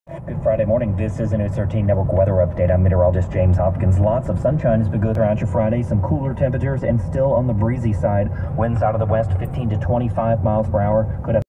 Good Friday morning. This is a News 13 Network weather update. I'm meteorologist James Hopkins. Lots of sunshine as we go throughout your Friday. Some cooler temperatures and still on the breezy side. Winds out of the west 15 to 25 miles per hour. Could have